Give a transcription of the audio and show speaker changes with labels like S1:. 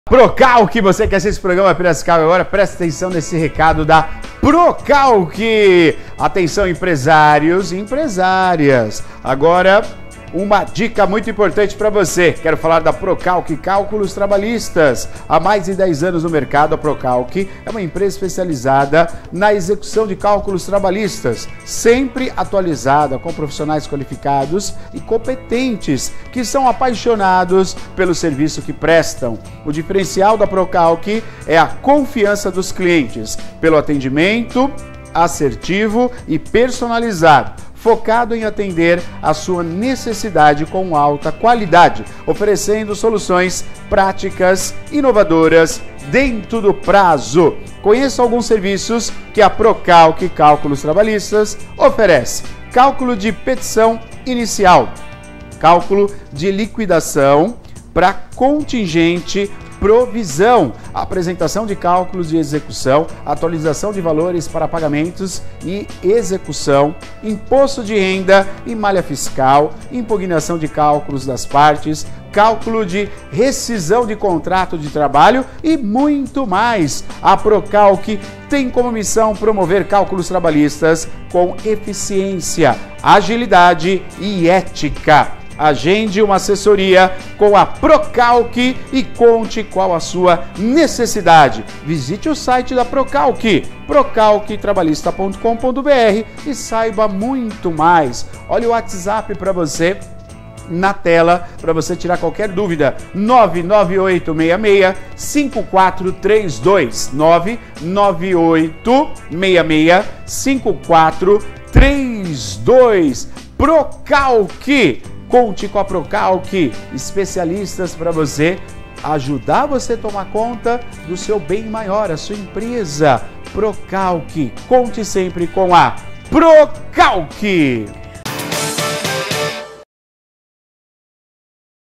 S1: Procalc, você quer assistir esse programa Piracicaba agora? Presta atenção nesse recado da Procalc. Atenção, empresários e empresárias. Agora, uma dica muito importante para você. Quero falar da Procalc Cálculos Trabalhistas. Há mais de 10 anos no mercado, a Procalc é uma empresa especializada na execução de cálculos trabalhistas, sempre atualizada com profissionais qualificados e competentes que são apaixonados pelo serviço que prestam. O diferencial da Procalc é a confiança dos clientes pelo atendimento assertivo e personalizado, focado em atender a sua necessidade com alta qualidade, oferecendo soluções práticas, inovadoras, dentro do prazo. Conheça alguns serviços que a Procalc Cálculos Trabalhistas oferece: cálculo de petição inicial, cálculo de liquidação para contingente, provisão, apresentação de cálculos de execução, atualização de valores para pagamentos e execução, imposto de renda e malha fiscal, impugnação de cálculos das partes, cálculo de rescisão de contrato de trabalho e muito mais. A Procalc tem como missão promover cálculos trabalhistas com eficiência, agilidade e ética. Agende uma assessoria com a Procalc e conte qual a sua necessidade. Visite o site da Procalc, procalctrabalhista.com.br, e saiba muito mais. Olha o WhatsApp para você na tela, para você tirar qualquer dúvida: 99866-5432, 99866-5432. Procalc. Conte com a Procalc, especialistas para você ajudar você a tomar conta do seu bem maior, a sua empresa. Procalc, conte sempre com a Procalc.